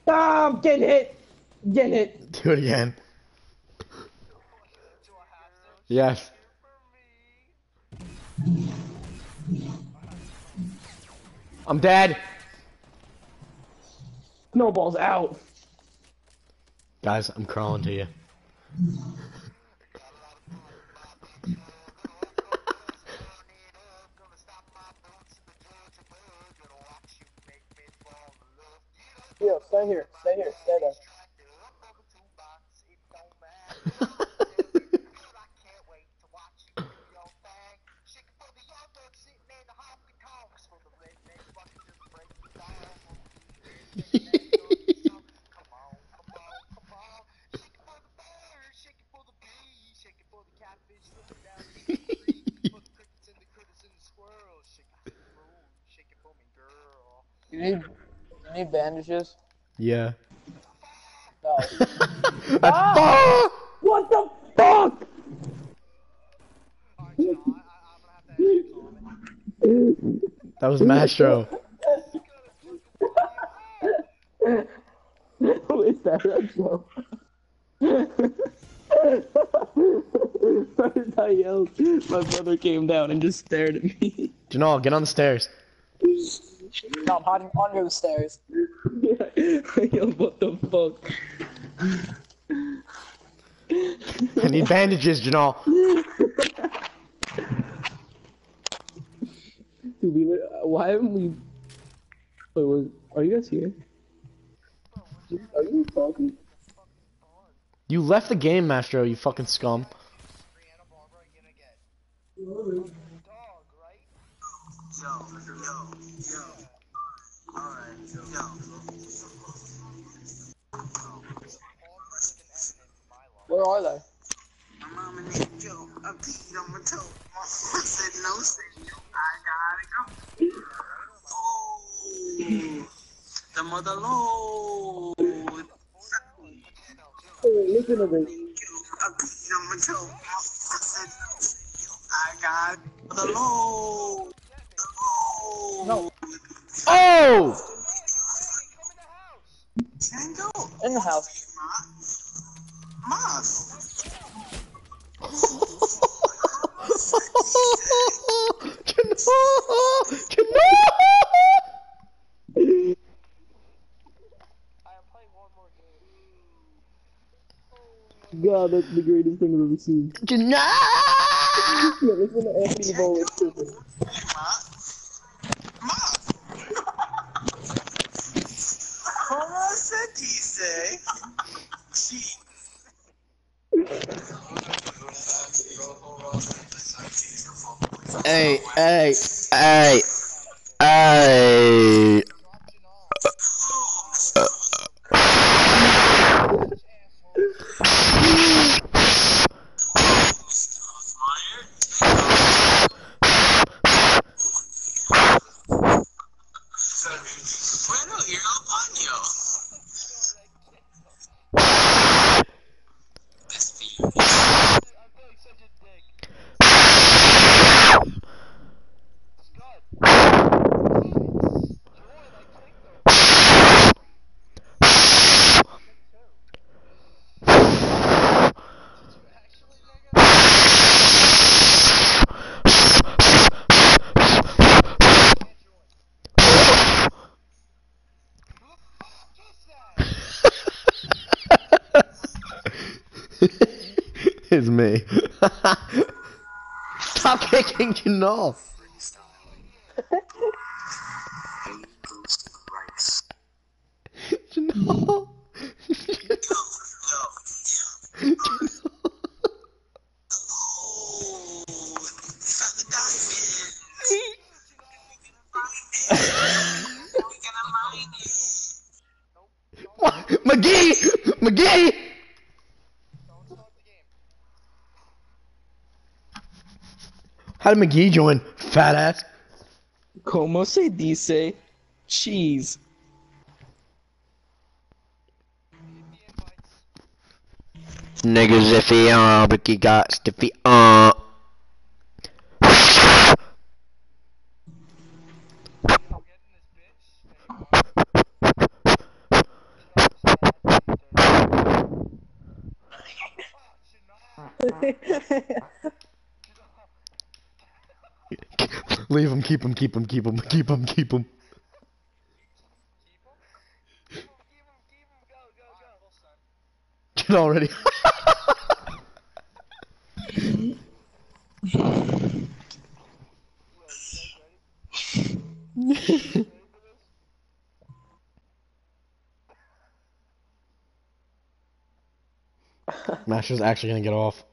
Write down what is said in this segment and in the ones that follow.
Ah, I'm getting hit. Getting hit. Do it again. Yes. I'm dead. Snowball's out. Guys, I'm crawling to you. Yo, stay here. Stay here. Stay there. You need bandages? Yeah. No. That's Ah! What the fuck? That was Mastro. Who is that? That's Joe. I yelled. My brother came down and just stared at me. Janal, get on the stairs. No, I'm hiding under the stairs. I yelled, what the fuck? I need bandages, Janal. Why haven't we... Wait, are you guys here? Are you talking? You left the game, Mastro, you fucking scum. Where are they? My mama named Joe. I peed on my toe. My mama said no, I gotta go. Oh, the mother load. Hey, listen to this. I peed on my toe. My mama said no, I got the load. No. Oh! Tango. In the house. Moss. God, that's the greatest thing I've ever seen. Janal! Yeah, listen to Anthony Bowles. Como se dice? Hey, hey, hey, hey. Bueno, ir al baño. It's me. Stop kicking Janal. Janal. What? McGee! McGee! How did McGee join? Fat ass. Como se dice cheese? Niggas iffy Ricky got stiffy Leave him, keep him, keep him, keep him, keep him, keep him. Get already. Master's actually gonna get off.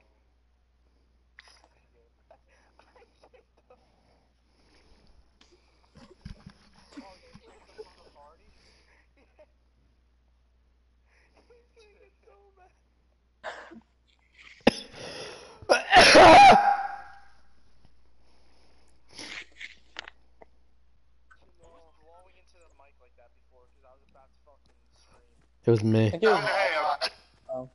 It was I me. think it was oh.